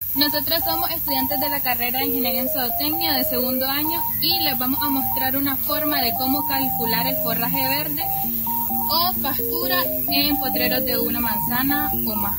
Nosotros somos estudiantes de la carrera de Ingeniería en Zootecnia de segundo año y les vamos a mostrar una forma de cómo calcular el forraje verde o pastura en potreros de una manzana o más.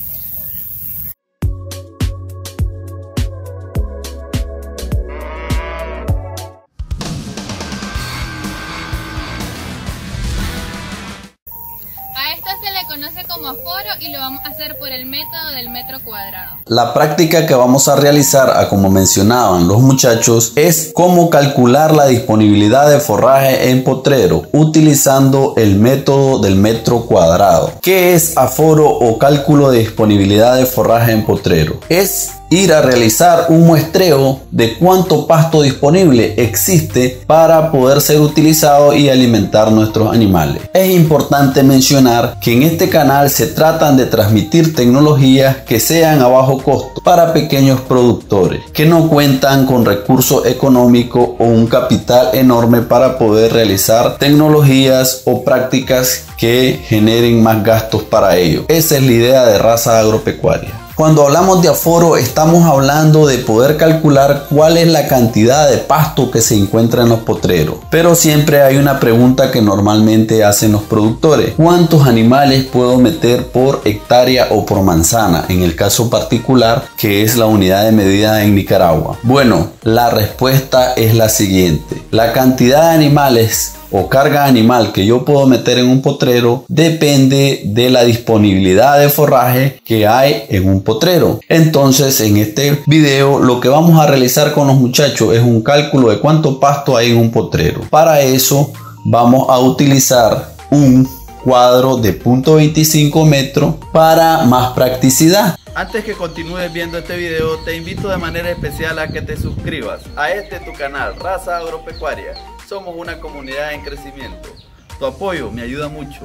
Conoce como aforo y lo vamos a hacer por el método del metro cuadrado. La práctica que vamos a realizar, como mencionaban los muchachos, es cómo calcular la disponibilidad de forraje en potrero utilizando el método del metro cuadrado. ¿Qué es aforo o cálculo de disponibilidad de forraje en potrero? Es ir a realizar un muestreo de cuánto pasto disponible existe para poder ser utilizado y alimentar nuestros animales. Es importante mencionar que en este canal se tratan de transmitir tecnologías que sean a bajo costo para pequeños productores que no cuentan con recursos económicos o un capital enorme para poder realizar tecnologías o prácticas que generen más gastos para ello. Esa es la idea de Raza Agropecuaria. Cuando hablamos de aforo, estamos hablando de poder calcular cuál es la cantidad de pasto que se encuentra en los potreros. Pero siempre hay una pregunta que normalmente hacen los productores: ¿cuántos animales puedo meter por hectárea o por manzana? En el caso particular, que es la unidad de medida en Nicaragua. Bueno, la respuesta es la siguiente: la cantidad de animales o carga animal que yo puedo meter en un potrero depende de la disponibilidad de forraje que hay en un potrero. Entonces, en este video lo que vamos a realizar con los muchachos es un cálculo de cuánto pasto hay en un potrero. Para eso vamos a utilizar un cuadro de 0.25 metros para más practicidad. Antes que continúes viendo este video, te invito de manera especial a que te suscribas a tu canal, Raza Agropecuaria. Somos una comunidad en crecimiento. Tu apoyo me ayuda mucho.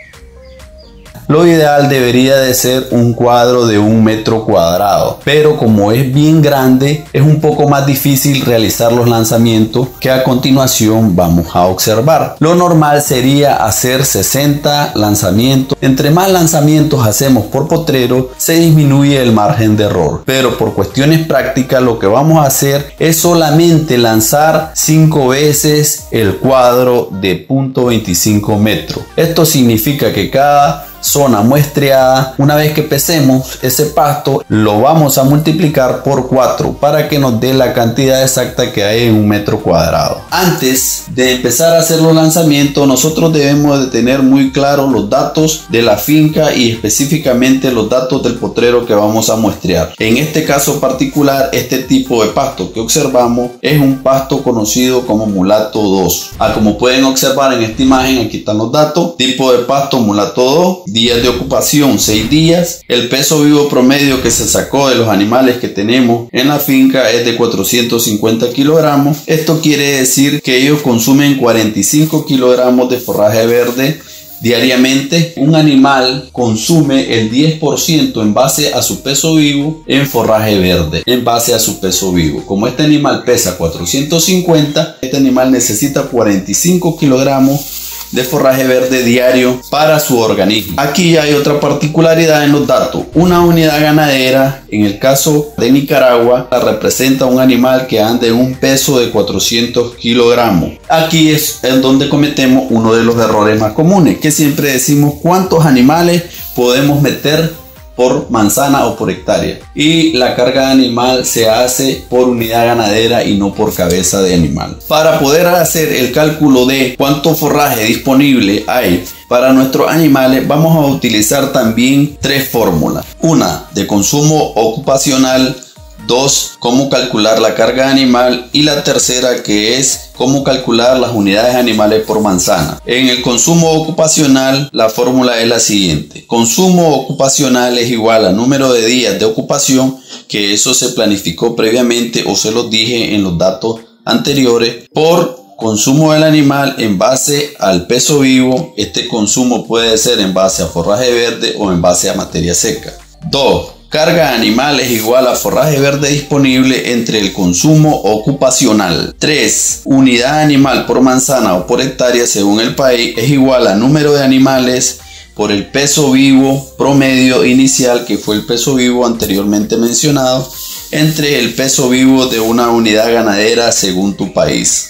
Lo ideal debería de ser un cuadro de 1 metro cuadrado, pero como es bien grande, es un poco más difícil realizar los lanzamientos que a continuación vamos a observar. Lo normal sería hacer 60 lanzamientos. Entre más lanzamientos hacemos por potrero, se disminuye el margen de error. Pero por cuestiones prácticas, lo que vamos a hacer es solamente lanzar 5 veces el cuadro de 0.25 metros. Esto significa que cada zona muestreada, una vez que pesemos ese pasto, lo vamos a multiplicar por 4 para que nos dé la cantidad exacta que hay en 1 metro cuadrado. Antes de empezar a hacer los lanzamientos, nosotros debemos de tener muy claros los datos de la finca y específicamente los datos del potrero que vamos a muestrear. En este caso particular, este tipo de pasto que observamos es un pasto conocido como mulato 2. Como pueden observar en esta imagen, aquí están los datos: tipo de pasto mulato 2, días de ocupación 6 días, el peso vivo promedio que se sacó de los animales que tenemos en la finca es de 450 kilogramos. Esto quiere decir que ellos consumen 45 kilogramos de forraje verde diariamente. Un animal consume el 10% en base a su peso vivo en forraje verde, en base a su peso vivo. Como este animal pesa 450, este animal necesita 45 kilogramos de forraje verde diario para su organismo. Aquí hay otra particularidad en los datos. Una unidad ganadera, en el caso de Nicaragua, representa un animal que anda en un peso de 400 kilogramos. Aquí es en donde cometemos uno de los errores más comunes, que siempre decimos cuántos animales podemos meter por manzana o por hectárea, y la carga animal se hace por unidad ganadera y no por cabeza de animal. Para poder hacer el cálculo de cuánto forraje disponible hay para nuestros animales, vamos a utilizar también 3 fórmulas: una de consumo ocupacional, 2, cómo calcular la carga animal, y la tercera, que es cómo calcular las unidades animales por manzana. En el consumo ocupacional, la fórmula es la siguiente: consumo ocupacional es igual a número de días de ocupación, que eso se planificó previamente o se los dije en los datos anteriores, por consumo del animal en base al peso vivo. Este consumo puede ser en base a forraje verde o en base a materia seca. 2. Carga animal es igual a forraje verde disponible entre el consumo ocupacional. 3. Unidad animal por manzana o por hectárea según el país es igual a número de animales por el peso vivo promedio inicial, que fue el peso vivo anteriormente mencionado, entre el peso vivo de una unidad ganadera según tu país.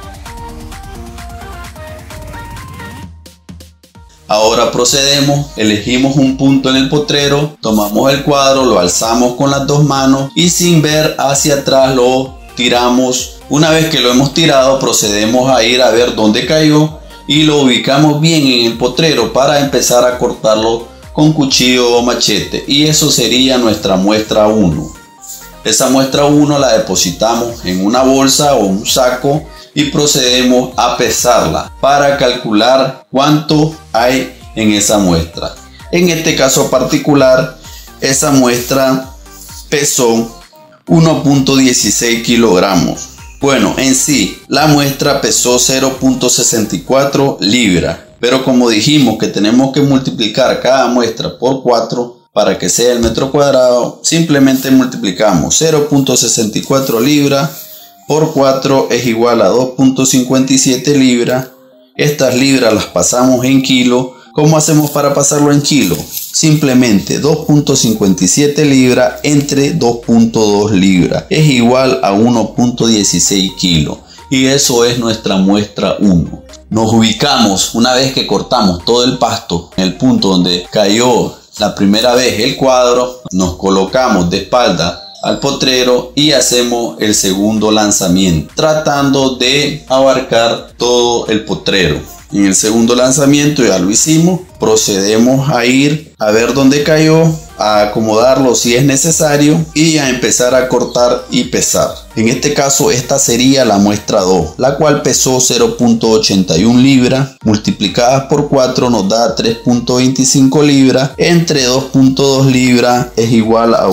Ahora procedemos, elegimos un punto en el potrero, tomamos el cuadro, lo alzamos con las dos manos y sin ver hacia atrás lo tiramos. Una vez que lo hemos tirado, procedemos a ir a ver dónde cayó y lo ubicamos bien en el potrero para empezar a cortarlo con cuchillo o machete, y eso sería nuestra muestra 1. Esa muestra 1 la depositamos en una bolsa o un saco y procedemos a pesarla para calcular cuánto hay en esa muestra. En este caso particular, esa muestra pesó 1.16 kilogramos. Bueno, en sí, la muestra pesó 0.64 libras, pero como dijimos que tenemos que multiplicar cada muestra por 4 para que sea el metro cuadrado, simplemente multiplicamos 0.64 libras por 4 es igual a 2.57 libras. Estas libras las pasamos en kilo. ¿Cómo hacemos para pasarlo en kilo? Simplemente 2.57 libras entre 2.2 libras es igual a 1.16 kilos. Y eso es nuestra muestra 1. Nos ubicamos una vez que cortamos todo el pasto en el punto donde cayó la primera vez el cuadro. Nos colocamos de espalda al potrero y hacemos el segundo lanzamiento, tratando de abarcar todo el potrero. En el segundo lanzamiento ya lo hicimos, procedemos a ir a ver dónde cayó, a acomodarlo si es necesario y a empezar a cortar y pesar. En este caso esta sería la muestra 2, la cual pesó 0.81 libras, multiplicadas por 4 nos da 3.25 libras, entre 2.2 libras es igual a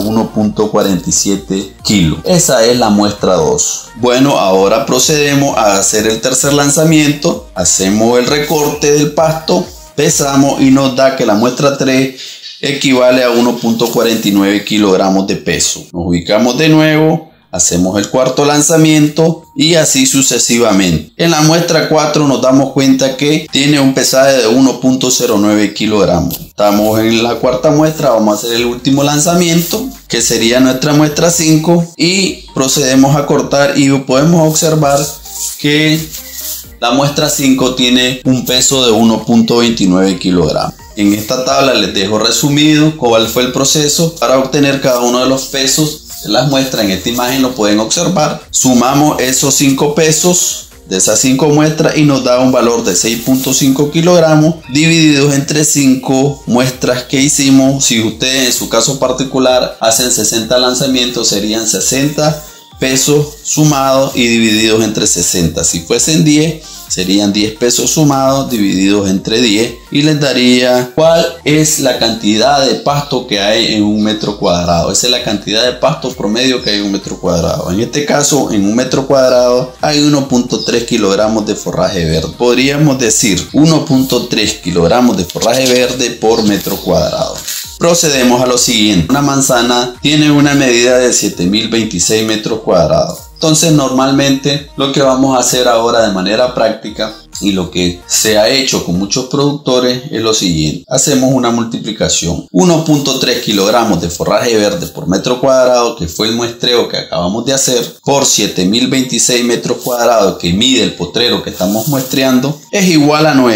1.47 kilos. Esa es la muestra 2. Bueno, ahora procedemos a hacer el tercer lanzamiento, hacemos el recorte del pasto, pesamos y nos da que la muestra 3 equivale a 1.49 kilogramos de peso. Nos ubicamos de nuevo, hacemos el cuarto lanzamiento y así sucesivamente. En la muestra 4 nos damos cuenta que tiene un pesaje de 1.09 kilogramos. Estamos en la cuarta muestra, vamos a hacer el último lanzamiento, que sería nuestra muestra 5, y procedemos a cortar y podemos observar que la muestra 5 tiene un peso de 1.29 kilogramos. En esta tabla les dejo resumido cuál fue el proceso para obtener cada uno de los pesos de las muestras. En esta imagen lo pueden observar. Sumamos esos 5 pesos de esas 5 muestras y nos da un valor de 6.5 kilogramos divididos entre 5 muestras que hicimos. Si ustedes en su caso particular hacen 60 lanzamientos, serían 60 pesos sumados y divididos entre 60. Si fuesen 10, serían 10 pesos sumados divididos entre 10 y les daría cuál es la cantidad de pasto que hay en un metro cuadrado. Esa es la cantidad de pasto promedio que hay en un metro cuadrado. En este caso, en un metro cuadrado hay 1.3 kilogramos de forraje verde. Podríamos decir 1.3 kilogramos de forraje verde por metro cuadrado. Procedemos a lo siguiente. Una manzana tiene una medida de 7026 metros cuadrados. Entonces normalmente lo que vamos a hacer ahora de manera práctica y lo que se ha hecho con muchos productores es lo siguiente. Hacemos una multiplicación. 1.3 kilogramos de forraje verde por metro cuadrado, que fue el muestreo que acabamos de hacer, por 7026 metros cuadrados que mide el potrero que estamos muestreando, es igual a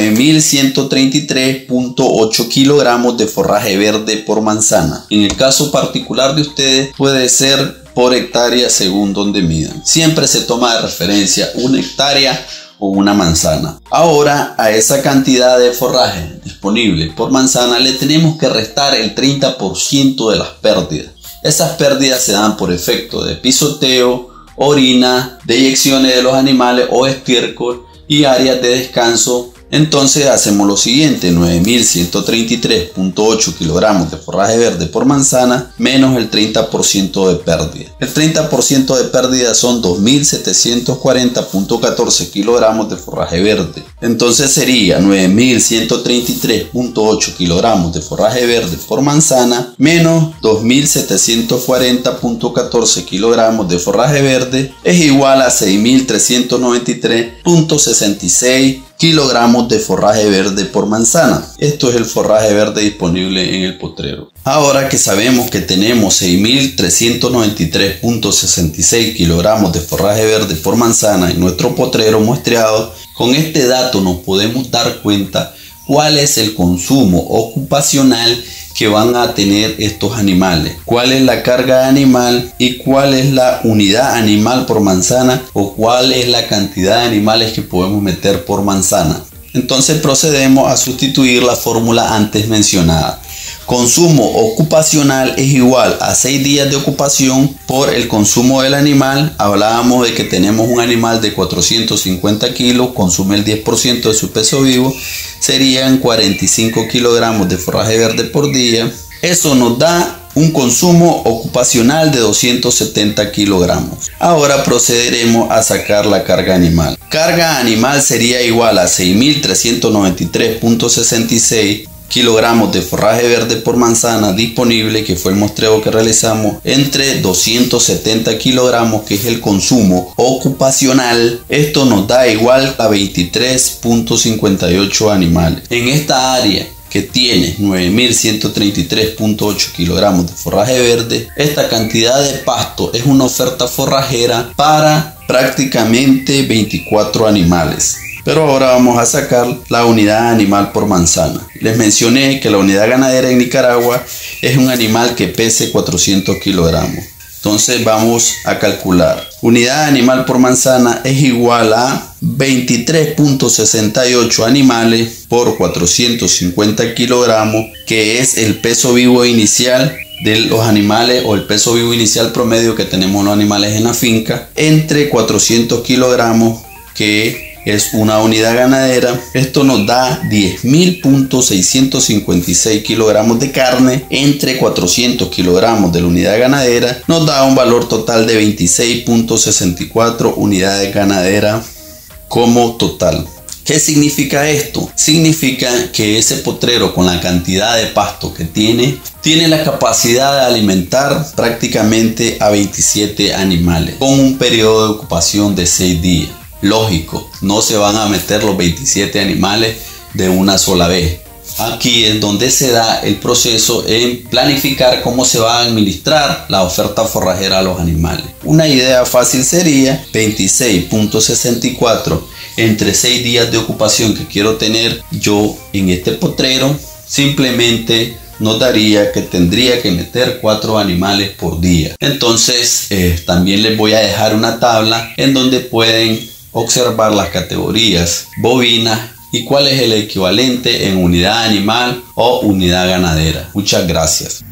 9133.8 kilogramos de forraje verde por manzana. En el caso particular de ustedes puede ser por hectárea según donde midan. Siempre se toma de referencia una hectárea o una manzana. Ahora a esa cantidad de forraje disponible por manzana le tenemos que restar el 30% de las pérdidas. Esas pérdidas se dan por efecto de pisoteo, orina, deyecciones de los animales o estiércol y áreas de descanso. Entonces hacemos lo siguiente: 9133.8 kilogramos de forraje verde por manzana menos el 30% de pérdida. El 30% de pérdida son 2740.14 kilogramos de forraje verde. Entonces sería 9133.8 kilogramos de forraje verde por manzana menos 2740.14 kilogramos de forraje verde es igual a 6393.66 kilogramos de forraje verde por manzana. Esto es el forraje verde disponible en el potrero. Ahora que sabemos que tenemos 6.393.66 kilogramos de forraje verde por manzana en nuestro potrero muestreado, con este dato nos podemos dar cuenta cuál es el consumo ocupacional que van a tener estos animales, cuál es la carga animal y cuál es la unidad animal por manzana o cuál es la cantidad de animales que podemos meter por manzana. Entonces procedemos a sustituir la fórmula antes mencionada. Consumo ocupacional es igual a 6 días de ocupación por el consumo del animal. Hablábamos de que tenemos un animal de 450 kilos, consume el 10% de su peso vivo, serían 45 kilogramos de forraje verde por día. Eso nos da un consumo ocupacional de 270 kilogramos. Ahora procederemos a sacar la carga animal. Carga animal sería igual a 6.393.66 kilogramos de forraje verde por manzana disponible, que fue el muestreo que realizamos, entre 270 kilogramos, que es el consumo ocupacional. Esto nos da igual a 23.58 animales. En esta área que tiene 9.133.8 kilogramos de forraje verde, esta cantidad de pasto es una oferta forrajera para prácticamente 24 animales. Pero ahora vamos a sacar la unidad animal por manzana. Les mencioné que la unidad ganadera en Nicaragua es un animal que pese 400 kilogramos. Entonces vamos a calcular. Unidad animal por manzana es igual a 23.68 animales por 450 kilogramos, que es el peso vivo inicial de los animales o el peso vivo inicial promedio que tenemos los animales en la finca, entre 400 kilogramos, que es una unidad ganadera. Esto nos da 10.656 kilogramos de carne entre 400 kilogramos de la unidad ganadera. Nos da un valor total de 26.64 unidades ganaderas como total. ¿Qué significa esto? Significa que ese potrero, con la cantidad de pasto que tiene la capacidad de alimentar prácticamente a 27 animales con un periodo de ocupación de 6 días. Lógico, no se van a meter los 27 animales de una sola vez. Aquí es donde se da el proceso en planificar cómo se va a administrar la oferta forrajera a los animales. Una idea fácil sería 26.64 entre 6 días de ocupación que quiero tener yo en este potrero. Simplemente nos daría que tendría que meter 4 animales por día. Entonces también les voy a dejar una tabla en donde pueden observar las categorías bovinas y cuál es el equivalente en unidad animal o unidad ganadera. Muchas gracias.